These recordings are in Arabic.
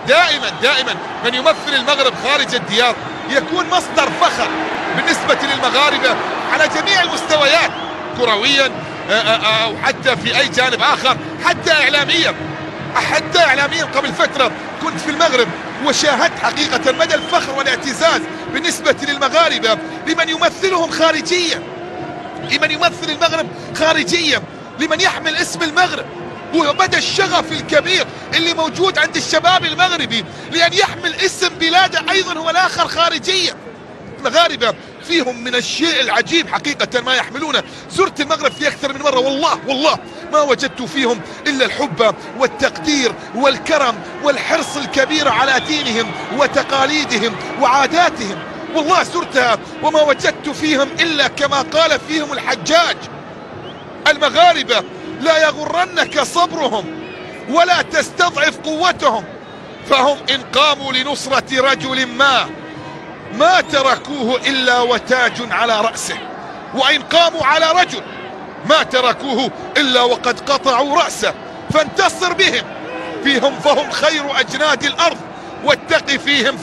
دائما دائما من يمثل المغرب خارج الديار يكون مصدر فخر بالنسبة للمغاربة على جميع المستويات، كرويا أو حتى في أي جانب آخر، حتى إعلاميا. قبل فترة كنت في المغرب وشاهدت حقيقة مدى الفخر والاعتزاز بالنسبة للمغاربة لمن يمثلهم خارجيا، لمن يمثل المغرب خارجيا، لمن يحمل اسم المغرب، ومدى الشغف الكبير اللي موجود عند الشباب المغربي لأن يحمل اسم بلاده أيضا هو الآخر خارجيا. المغاربة فيهم من الشيء العجيب حقيقة ما يحملونه. زرت المغرب في أكثر من مرة، والله ما وجدت فيهم إلا الحب والتقدير والكرم والحرص الكبير على دينهم وتقاليدهم وعاداتهم. والله زرتها وما وجدت فيهم إلا كما قال فيهم الحجاج: المغاربة لا يغرنك صبرهم ولا تستضعف قوتهم، فهم إن قاموا لنصرة رجل ما تركوه إلا وتاج على رأسه، وإن قاموا على رجل ما تركوه إلا وقد قطعوا رأسه، فانتصر بهم فهم خير أجناد الأرض، واتق فيهم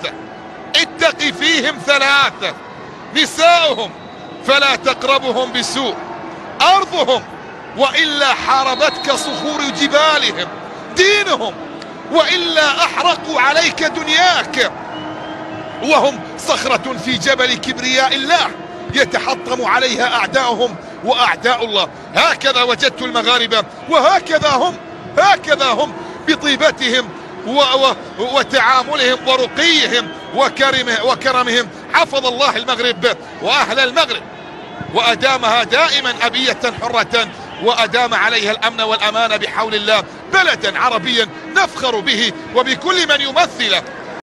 ثلاثة: نساؤهم فلا تقربهم بسوء، أرضهم وإلا حاربتك صخور جبالهم، دينهم وإلا أحرقوا عليك دنياك، وهم صخرة في جبل كبرياء الله يتحطم عليها أعداؤهم وأعداء الله. هكذا وجدت المغاربة، وهكذا هم بطيبتهم وتعاملهم ورقيهم وكرمهم. حفظ الله المغرب وأهل المغرب، وأدامها دائما أبية حرة، وأدام عليها الأمن والأمان بحول الله، بلدا عربيا نفخر به وبكل من يمثله.